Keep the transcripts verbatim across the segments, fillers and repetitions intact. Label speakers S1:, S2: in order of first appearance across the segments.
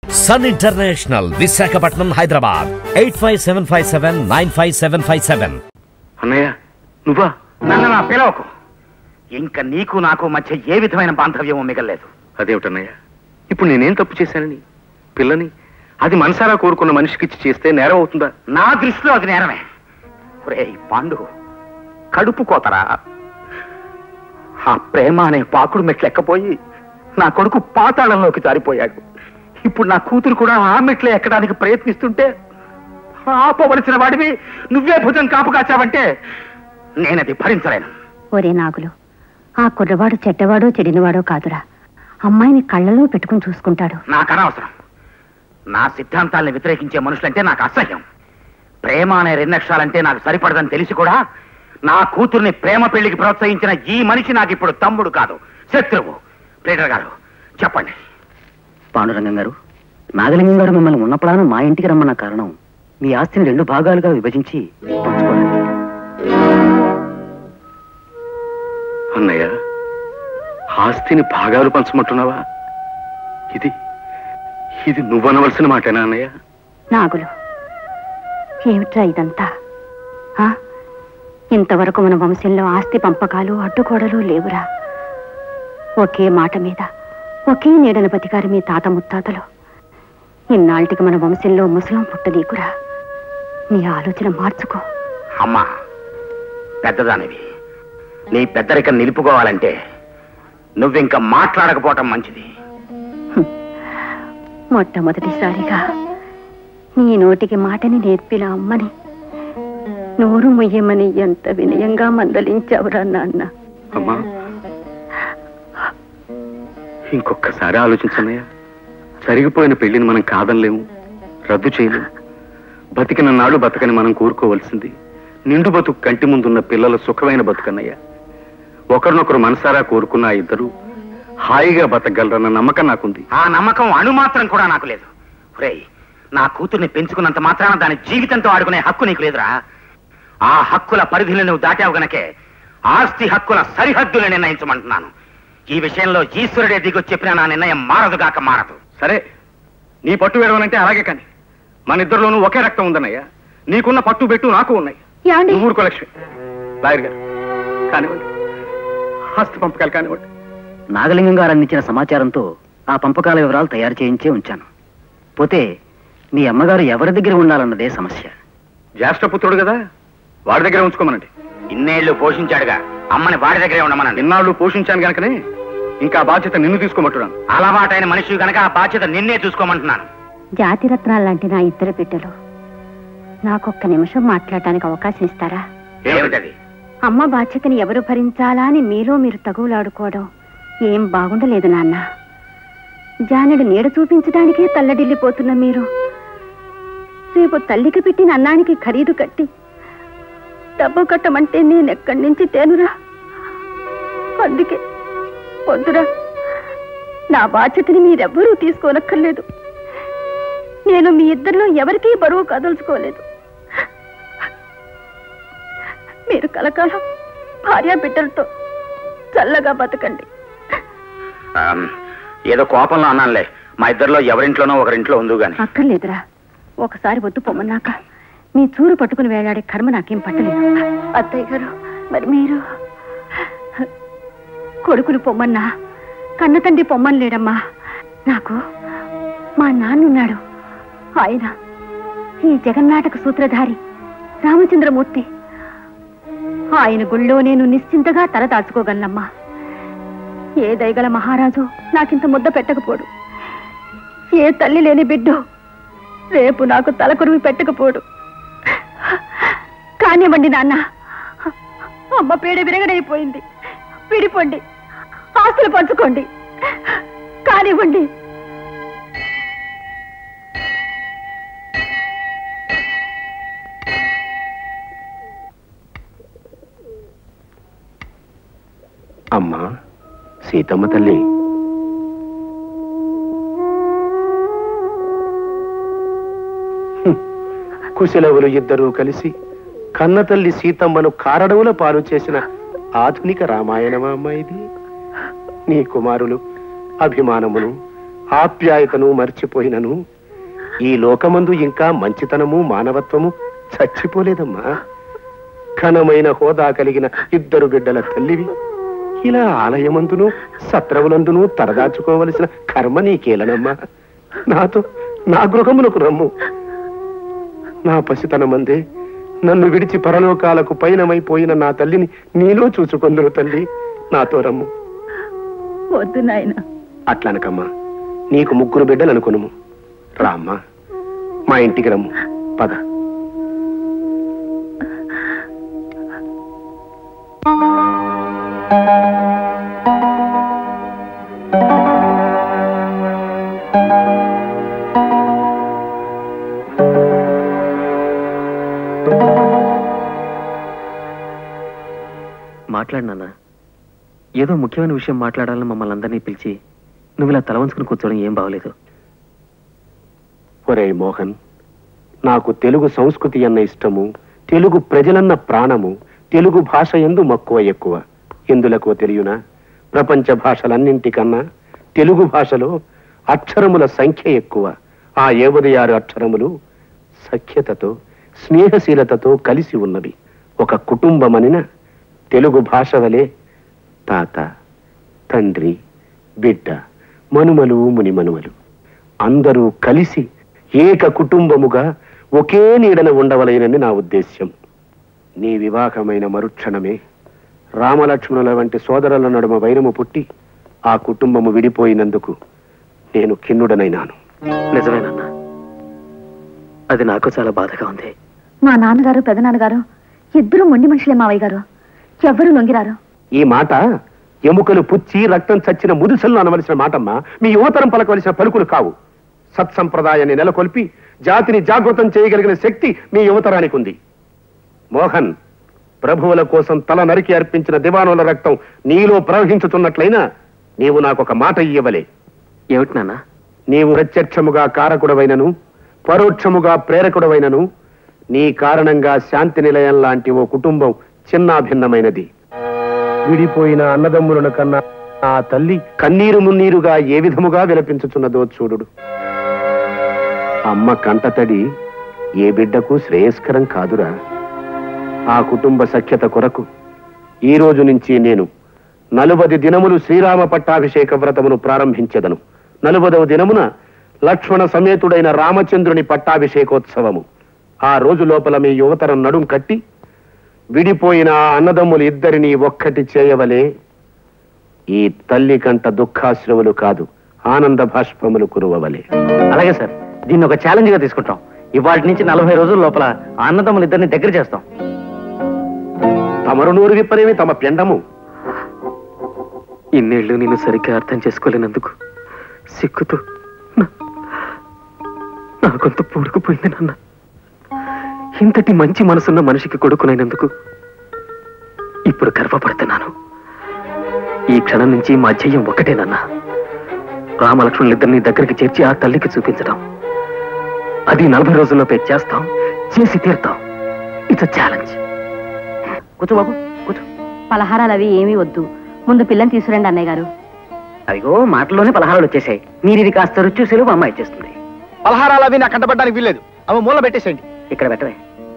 S1: Sun international, Visakhapatnam, Hyderabad. Eight five seven five seven nine five seven five seven.
S2: అన్నయ్య నువ్వా?
S3: నన్ను నా పిలవకు. ఇంకా నీకు నాకు మధ్య ఏ విధమైన బాంధవ్యం మిగలేదు.
S2: అదేమిటన్నయ్య, ఇప్పుడు నేనేం తప్పు చేశానని పిల్లని అది మనసారా కోరుకున్న మనిషికిచ్చి చేస్తే నేరం అవుతుందా?
S3: నా దృష్టిలో అది నేరమే. ఒరేయ్ పాండు, కడుపు కోతరా. ఆ ప్రేమ అనే పాకుడు మెట్లెక్కపోయి నా కొడుకు పాతాళంలోకి జారిపోయాడు. ఇప్పుడు నా కూతురు కూడా ఆ మెట్లే ఎక్కడానికి ప్రయత్నిస్తుంటే ఆపవలసిన వాడివి నువ్వే భుజం కాపు కాచావంటే నేనది భరించలేను.
S4: ఒరే నాగులు, ఆ కుర్రవాడు చెడ్డవాడో చెడినవాడో కాదురా, అమ్మాయిని కళ్ళలో పెట్టుకుని చూసుకుంటాడు.
S3: నాకు అనవసరం. నా సిద్ధాంతాలను వ్యతిరేకించే మనుషులంటే నాకు అసహ్యం. ప్రేమ అనే రెండక్షరాలంటే నాకు సరిపడదని తెలిసి కూడా నా కూతుర్ని ప్రేమ పెళ్లికి ప్రోత్సహించిన ఈ మనిషి నాకు ఇప్పుడు తమ్ముడు కాదు, శత్రువు. ప్లేటర్ గారు చెప్పండి.
S5: పాండురంగం గారు, నాగలింగం గారు మిమ్మల్ని ఉన్నప్పుడాను మా ఇంటికి రమ్మన్న కారణం మీ ఆస్తిని రెండు భాగాలుగా విభజించి పంచుకోవడానికి.
S2: అన్నయ్య, ఆస్తిని భాగాలు పంచమంటున్నావా? ఇది ఇది నువ్వనవలసిన మాటేనా అన్నయ్య?
S4: నాగులు, ఏమిట్రా ఇదంతా? ఇంతవరకు మన వంశంలో ఆస్తి పంపకాలు అడ్డుకోడలు లేవురా. ఒకే మాట మీద ఒకే నీడన బతికారు మీ తాత ముత్తాతలు. ఇన్నాళ్ళకి మన వంశంలో ముసలం పుట్టదీకురా. నీ ఆలోచన మార్చుకో.
S3: అమ్మా, పెద్దదానివి, నీ పెద్దరికం నిలుపుకోవాలంటే నువ్వింక మాట్లాడకపోవటం మంచిది.
S4: మొట్టమొదటిసారిగా నీ నోటికి మాటని నేర్పిన అమ్మని నోరు ముయ్యమని ఎంత వినయంగా మందలించావురా నాన్న.
S2: అమ్మా, ఇంకొకసారి ఆలోచించన్నయ్య. జరిగిపోయిన పెళ్లిని మనం కాదనలేము, రద్దు చేయలేము. బతికిన నాడు బతకని మనం కోరుకోవలసింది నిండు బతుకు కంటి ముందున్న పిల్లల సుఖమైన బతుకన్నయ్య. ఒకరినొకరు మనసారా కోరుకున్న ఆ ఇద్దరు హాయిగా బతకగలరన్న నమ్మకం నాకుంది.
S3: ఆ నమ్మకం అణుమాత్రం కూడా నాకు లేదు. రేయ్, నా కూతుర్ని పెంచుకున్నంత మాత్రాన దాని జీవితంతో ఆడుకునే హక్కు నీకు లేదురా. ఆ హక్కుల పరిధిని నువ్వు దాటావు గనకే ఆస్తి హక్కుల సరిహద్దులు నిర్ణయించమంటున్నాను. ఈ విషయంలో ఈశ్వరుడే దిగొచ్చి చెప్పిన నా నిర్ణయం మారదుగాక మారదు.
S2: సరే, నీ పట్టు వేడవనంటే అలాగే. కానీ మన ఇద్దరిలోనూ ఒకే రక్తం ఉందన్నయ్య. నీకున్న పట్టు బెట్టు నాకు ఉన్నాయి. ఊరుకో లక్ష్మి. లాయర్ గారు కానివ్వండి, ఆస్తి పంపకాలు కానివ్వండి.
S5: నాగలింగం గారు అందించిన సమాచారంతో ఆ పంపకాల వివరాలు తయారు చేయించే ఉంచాను. పోతే మీ అమ్మగారు ఎవరి దగ్గర ఉండాలన్నదే సమస్య.
S2: జ్యేష్ఠపుత్రుడు కదా, వాడి దగ్గర ఉంచుకోమనండి.
S3: ఇన్నేళ్లు పోషించాడుగా, అమ్మని వాడి దగ్గరే ఉండమనండి.
S2: ఇన్నాళ్ళు పోషించాను గనకనే ఇంకా బాధ్యత నిన్ను తీసుకోమంటున్నాను.
S3: అలవాటైన మనిషి గనక ఆ బాధ్యత నిన్నే చూసుకోమంటున్నాను.
S4: జాతిరత్నాలు లాంటి నా ఇద్దరు బిడ్డలు నాకొక్క నిమిషం మాట్లాడటానికి అవకాశం ఇస్తారా?
S3: ఏమిటది?
S4: అమ్మ బాధ్యతని ఎవరు భరించాలా అని మీలో మీరు తగులాడుకోవడం ఏం బాగుండలేదు నాన్న. జానెడు నీడ చూపించడానికే తల్లడిల్లిపోతున్న మీరు రేపు తల్లికి పెట్టిన అన్నానికి ఖరీదు కట్టి డబ్బు కట్టమంటే నేనెక్కడి నుంచి తేనురా? అందుకే వద్దురా, నా బాధ్యతని మీరెవ్వరూ తీసుకోనక్కర్లేదు. నేను మీ ఇద్దరిలో ఎవరికీ బరువు కదల్చుకోలేదు. మీరు కలకాలం భార్య బిడ్డలతో చల్లగా బతకండి.
S3: ఏదో కోపంలో అన్నానులే. మా ఇద్దరిలో ఎవరింట్లోనో ఒకరింట్లో ఉందో గాని.
S4: అక్కర్లేదురా, ఒకసారి వద్దు పొమ్మన్నాక మీ చూరు పట్టుకుని వేలాడే కర్మ నాకేం పట్టలేదు. అత్తయ్య గారు, మరి మీరు కొడుకులు పొమ్మన్నా కన్న తండ్రి పొమ్మని లేడమ్మా. నాకు మా నాన్నున్నాడు. ఆయన ఈ జగన్నాటక సూత్రధారి రామచంద్రమూర్తి. ఆయన గుళ్ళో నేను నిశ్చింతగా తల దాచుకోగలనమ్మా. ఏ దయగల మహారాజు నాకింత ముద్ద పెట్టకపోడు. ఏ తల్లి లేని బిడ్డో రేపు నాకు తలకొరువి పెట్టకపోడు. కానివ్వండి నాన్న, అమ్మ పీడ విరగడైపోయింది. విడిపోండి, ఆస్తులు పంచుకోండి, కానివ్వండి.
S2: అమ్మా సీతమ్మ తల్లి, కుశలవులు ఇద్దరూ కలిసి కన్నతల్లి సీతమ్మను కారడవుల పాలు చేసిన ఆధునిక రామాయణమా అమ్మా ఇది? నీ కుమారులు అభిమానమును
S6: ఆప్యాయతను మర్చిపోయినను ఈ లోకమందు ఇంకా మంచితనము మానవత్వము చచ్చిపోలేదమ్మా. ఘనమైన హోదా కలిగిన ఇద్దరు బిడ్డల తల్లివి ఇలా ఆలయమందును సత్రవులందును తరదాచుకోవలసిన కర్మ నీకేలనమ్మా. నాతో నా గృహమునకు రమ్ము. నా పసితనమందే నన్ను విడిచి పరలోకాలకు పయనమైపోయిన నా తల్లిని నీలో చూసుకొందురు తల్లి. నాతో రమ్ము.
S4: వద్దు నాయన.
S6: అట్లనకమ్మా, నీకు ముగ్గురు బిడ్డలు అనుకును. రామ్మా, మా ఇంటికి రమ్ము. పద.
S7: మాట్లాడినా ఏదో ముఖ్యమైన విషయం మాట్లాడాలని మమ్మల్ని అందరినీ పిలిచి నువ్వు ఇలా తల వంచుకుని కూర్చోవడం ఏం బాగలేదు.
S6: ఒరే మోహన్, నాకు తెలుగు సంస్కృతి అన్న ఇష్టము, తెలుగు ప్రజలన్న ప్రాణము, తెలుగు భాష ఎందు మక్కువ ఎక్కువ. ఎందులకో తెలియనా? ప్రపంచ భాషలన్నింటికన్నా తెలుగు భాషలో అక్షరముల సంఖ్య ఎక్కువ. ఆ ఏవది ఆరు అక్షరములు సఖ్యతతో స్నేహశీలతతో కలిసి ఉన్నవి. ఒక కుటుంబమనిన తెలుగు భాష వలె తాత, తండ్రి, బిడ్డ, మనుమలు, మునిమనుమలు అందరూ కలిసి ఏక కుటుంబముగా ఒకే నీడన ఉండవలెనని నా ఉద్దేశ్యం. నీ వివాహమైన మరుక్షణమే రామలక్ష్మణుల వంటి సోదరుల నడుమ వైరము పుట్టి ఆ కుటుంబము విడిపోయినందుకు నేను ఖిన్నుడనైనాను.
S7: నిజమేనన్నా, అది నాకు చాలా బాధగా ఉంది.
S4: మా నాన్నగారు పెదనాన్నగారు ఇద్దరు మొండి మనుషులే మావయ్య గారు. ఎవ్వరూ లొంగిరారు.
S6: ఈ మాట ఎముకలు పుచ్చి రక్తం చచ్చిన ముదుసల్లో అనవలసిన మాటమ్మా. మీ యువతరం పలకవలసిన పలుకులు కావు. సత్సంప్రదాయాన్ని నెలకొల్పి జాతిని జాగృతం చేయగలిగిన శక్తి మీ యువతరానికి ఉంది. మోహన్, ప్రభువుల కోసం తల నరికి అర్పించిన దివానుల రక్తం నీలో ప్రవహించుతున్నట్లయినా నీవు నాకొక మాట ఇయ్యవలే.
S7: ఏమిటి నాన్న?
S6: నీవు ప్రత్యక్షముగా కారకుడవైనను పరోక్షముగా ప్రేరకుడవైనను నీ కారణంగా శాంతి నిలయం లాంటి ఓ కుటుంబం చిన్నాభిన్నమైనది. విడిపోయిన అన్నదమ్ములను కన్నా ఆ తల్లి కన్నీరు మున్నీరుగా ఏ విధముగా విలపించుచున్నదో చూడు. అమ్మ కంటతడి ఏ బిడ్డకు శ్రేయస్కరం కాదురా. ఆ కుటుంబ సఖ్యత కొరకు ఈ రోజు నుంచి నేను నలుబది దినములు శ్రీరామ పట్టాభిషేక వ్రతమును ప్రారంభించెదను. నలుబదవ దినమున లక్ష్మణ సమేతుడైన రామచంద్రుని పట్టాభిషేకోత్సవము. ఆ రోజు లోపల మీ యువతరం నడుం కట్టి విడిపోయిన అన్నదమ్ములు ఇద్దరిని ఒక్కటి చేయవలే. ఈ తల్లి కంట దుఃఖాశ్రవులు కాదు, ఆనంద భాష్పములు కురువవలే.
S5: అలాగే సార్, దీన్ని ఒక ఛాలెంజ్ గా తీసుకుంటాం. ఇవాటి నుంచి నలభై రోజుల లోపల అన్నదమ్ములు ఇద్దరిని దగ్గర చేస్తాం.
S6: తమరు నూరు విప్పనేమి తమ పెండము.
S7: ఇన్నేళ్లు నేను సరిగ్గా అర్థం చేసుకోలేనందుకు సిగ్గుతో నా కొంత పూడుకుపోయింది నాన్న. ఇంతటి మంచి మనసున్న మనిషికి కొడుకునైనందుకు ఇప్పుడు గర్వపడుతున్నాను. ఈ క్షణం నుంచి మా జయం ఒకటేనన్నా, రామలక్ష్మణులిద్దరిని దగ్గరికి చేర్చి ఆ తల్లికి చూపించడం. అది నలభై రోజుల్లోపే చేస్తాం, చేసి తీరుతాం. It's challenge.
S5: కూర్చో బాబు, కూర్చో.
S4: పలహారాలు అవి ఏమీ వద్దు, ముందు పిల్లని తీసుకురండి అన్నయ్య గారు.
S5: అదిగో మాటల్లోనే పలహారాలు వచ్చేసాయి. మీరు ఇది కాస్త రుచి చూసి మా అమ్మాయి ఇచ్చేస్తుంది.
S3: పలహారాలు అవి నాకు కంటపడడానికి వీల్లేదు. అవి మూల పెట్టేసేయండి.
S5: ఇక్కడ పెట్టవే.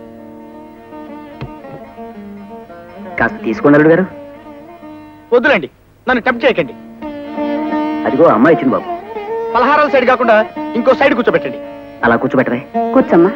S5: కాస్త తీసుకోండి అల్లుడు గారు.
S3: వద్దులేండి, నన్ను టెంప్ట్ చేయకండి.
S5: అదిగో అమ్మాయి ఇచ్చింది బాబు.
S3: పలహారాల సైడ్ కాకుండా ఇంకో సైడ్ కూర్చోబెట్టండి.
S5: అలా కూర్చోబెట్టరే.
S4: కూర్చోమ్మా.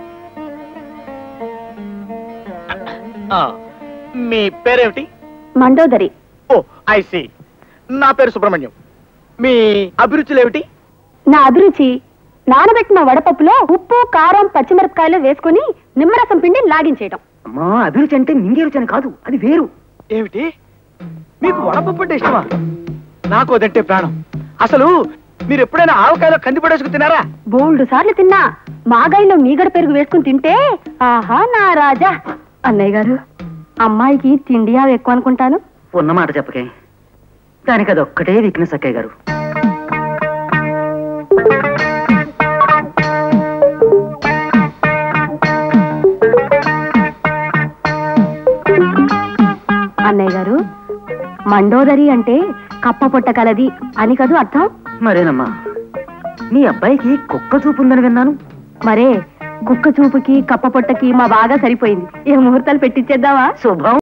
S3: మీ పేరేమిటి?
S4: మండోదరి.
S3: Oh I see. నా పేరు సుబ్రహ్మణ్యం. మీ అభిరుచులు ఏమిటి?
S4: నా అభిరుచి నానబెట్టిన వడపప్పులో ఉప్పు కారం పచ్చిమిరపకాయలు వేసుకుని నిమ్మరసం పిండి లాగించేయడం.
S5: అమ్మా, అభిరుచి అంటే నింగే రుచి అని కాదు, అది వేరు.
S3: ఏమిటి? మీకు వడపప్పు అంటే ఇష్టమా? నాకు అదంటే ప్రాణం. అసలు మీరు ఎప్పుడైనా ఆవకాయలో కంది పడేసుకు తినారా?
S4: బోల్డు సార్లు తిన్నా. మాగాయిలో మీగడ పెరుగు వేసుకుని తింటే ఆహా నా రాజా. అన్నయ్య గారు, అమ్మాయికి తిండి అవి ఎక్కువ అనుకుంటాను.
S5: ఉన్నమాట చెప్పకే, దానికి అది ఒక్కటే వీక్నెస్ అక్కయ్య గారు.
S4: అన్నయ్య గారు, మండోదరి అంటే కప్ప పొట్ట కలది అని కదూ అర్థం?
S5: మరేనమ్మా, మీ అబ్బాయికి కుక్క చూపు ఉందని విన్నాను.
S4: మరే కుక్క చూపుకి కప్ప పొట్టకి మా బాగా సరిపోయింది. ఏ ముహూర్తాలు పెట్టించేద్దావా?
S5: శుభం.